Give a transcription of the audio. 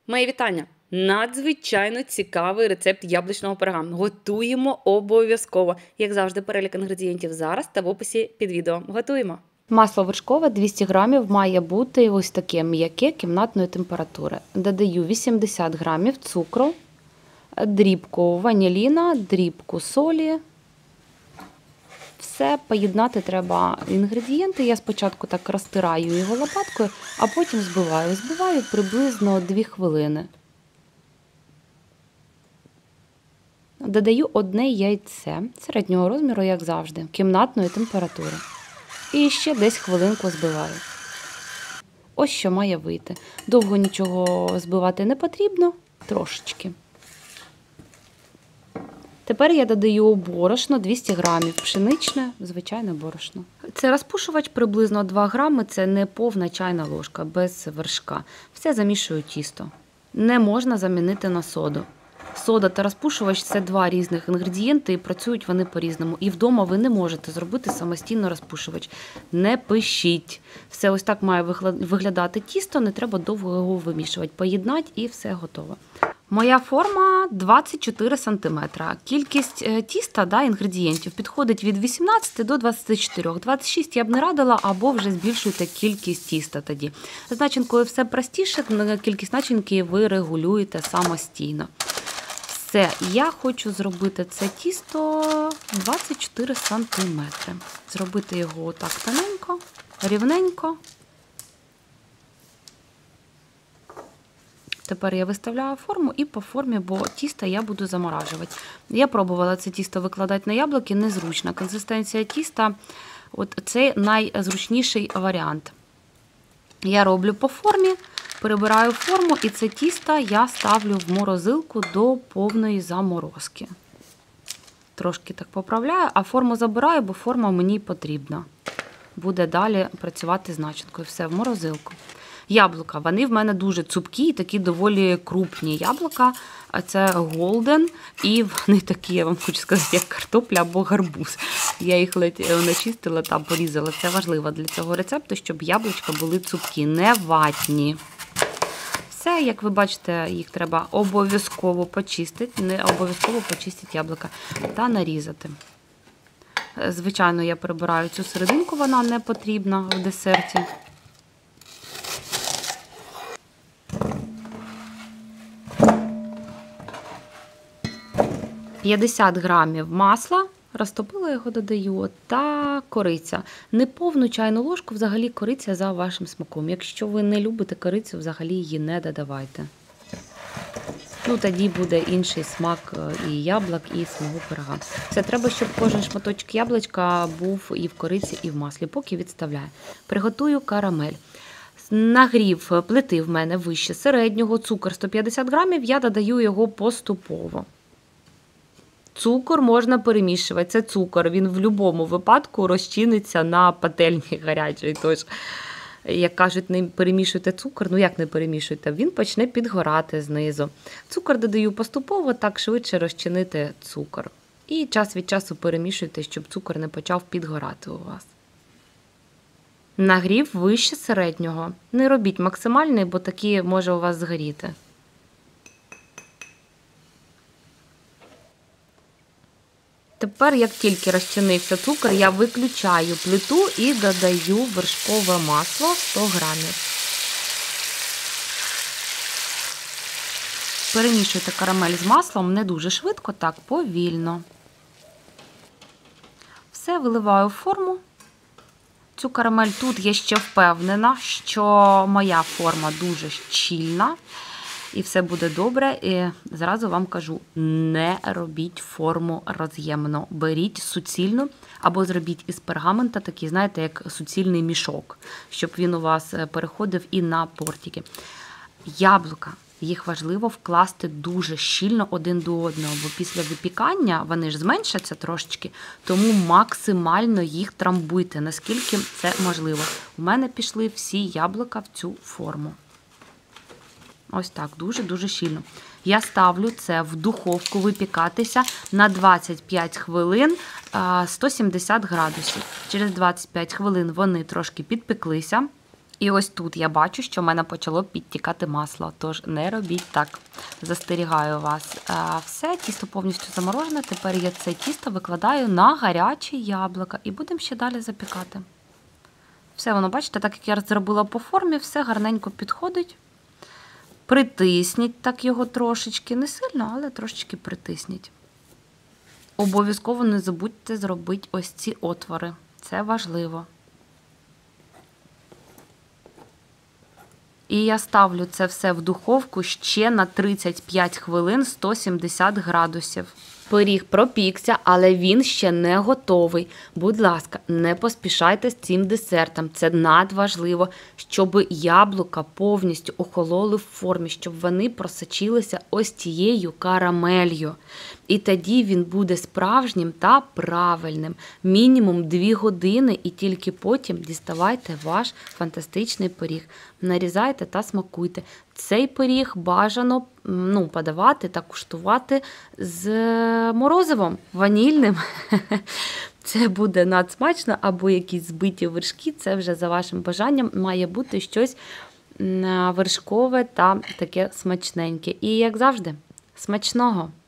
Мої вітання! Надзвичайно цікавий рецепт яблучного пирога. Готуємо обов'язково. Як завжди, перелік інгредієнтів зараз та в описі під відео. Готуємо! Масло вершкове 200 грамів має бути ось таке м'яке кімнатної температури. Додаю 80 грамів цукру, дрібку ваніліна, дрібку солі. Все поєднати треба інгредієнти. Я спочатку так розтираю його лопаткою, а потім збиваю. Збиваю приблизно 2 хвилини. Додаю одне яйце середнього розміру, як завжди, кімнатної температури. І ще десь хвилинку збиваю. Ось що має вийти. Довго нічого збивати не потрібно, трошечки. Тепер я додаю борошно 200 грамів, пшеничне, звичайне борошно. Це розпушувач приблизно 2 грами, це не повна чайна ложка, без вершка. Все замішую тісто. Не можна замінити на соду. Сода та розпушувач – це 2 різних інгредієнти і працюють вони по-різному. І вдома ви не можете зробити самостійно розпушувач. Не пишіть. Все ось так має виглядати тісто, не треба довго його вимішувати. Поєднати і все готово. Моя форма 24 см. Кількість тіста, інгредієнтів підходить від 18 до 24. 26 я б не радила, або вже збільшуйте кількість тіста тоді. З начинкою все простіше, кількість начинки ви регулюєте самостійно. Все, я хочу зробити це тісто 24 см. Зробити його отак тоненько, рівненько. Тепер я виставляю форму і по формі, бо тісто я буду заморажувати. Я пробувала це тісто викладати на яблуки, незручно. Консистенція тіста – це найзручніший варіант. Я роблю по формі, перебираю форму і це тісто я ставлю в морозилку до повної заморозки. Трошки так поправляю, а форму забираю, бо форма мені потрібна. Буде далі працювати з начинкою. Все, в морозилку. Яблука, вони в мене дуже цупкі, такі доволі крупні яблука. Це голден, і вони такі, я вам хочу сказати, як картопля або гарбуз. Я їх ледь начистила та порізала. Це важливо для цього рецепту, щоб яблучка були цупкі, не ватні. Все, як ви бачите, їх треба обов'язково почистити, не обов'язково почистити яблука та нарізати. Звичайно, я прибираю цю серединку, вона не потрібна в десерті. – 50 грамів масла, розтопила його, додаю, та кориця. Неповну чайну ложку, взагалі кориця за вашим смаком. Якщо ви не любите корицю, взагалі її не додавайте. Тоді буде інший смак і яблук, і самого пирога. Все, треба, щоб кожен шматочок яблучка був і в кориці, і в маслі, поки відставляю. Приготую карамель. Нагрів плити в мене вище середнього, цукор 150 грамів, я додаю його поступово. Цукор можна перемішувати, це цукор, він в будь-якому випадку розчиниться на пательні гарячій. Тож, як кажуть, не перемішуйте цукор, як не перемішуйте, він почне підгорати знизу. Цукор додаю поступово, так швидше розчинити цукор. І час від часу перемішуйте, щоб цукор не почав підгорати у вас. Нагрів вище середнього. Не робіть максимальний, бо такий може у вас згоріти. Тепер, як тільки розчинився цукор, я виключаю плиту і додаю вершкове масло 100 грамів. Перемішуйте карамель з маслом не дуже швидко, так, повільно. Все, виливаю в форму. Цю карамель тут я ще впевнена, що моя форма дуже щільна. І все буде добре. І зразу вам кажу, не робіть форму роз'ємно. Беріть суцільну або зробіть із пергамента такий, знаєте, як суцільний мішок, щоб він у вас переходив і на тортики. Яблука. Їх важливо вкласти дуже щільно один до одного, бо після випікання вони ж зменшаться трошечки, тому максимально їх трамбуйте, наскільки це можливо. У мене пішли всі яблука в цю форму. Ось так, дуже-дуже щільно. Я ставлю це в духовку випікатися на 25 хвилин 170 градусів. Через 25 хвилин вони трошки підпеклися. І ось тут я бачу, що в мене почало підтікати масло, тож не робіть так. Застерігаю вас. Все, тісто повністю заморожене, тепер я це тісто викладаю на гарячі яблука і будемо ще далі запікати. Все воно, бачите, так як я зробила по формі, все гарненько підходить. Притисніть так його трошечки, не сильно, але трошечки притисніть. Обов'язково не забудьте зробити ось ці отвори, це важливо. І я ставлю це все в духовку ще на 35 хвилин 170 градусів. Пиріг пропікся, але він ще не готовий. Будь ласка, не поспішайте з цим десертом. Це надважливо, щоб яблука повністю охололи в формі, щоб вони просочилися ось цією карамелью. І тоді він буде справжнім та правильним. Мінімум 2 години і тільки потім діставайте ваш фантастичний пиріг. Нарізайте та смакуйте. Цей пиріг бажано подавати та куштувати з морозивом ванільним. Це буде надсмачно, або якісь збиті вершки, це вже за вашим бажанням. Має бути щось вершкове та таке смачненьке. І як завжди, смачного!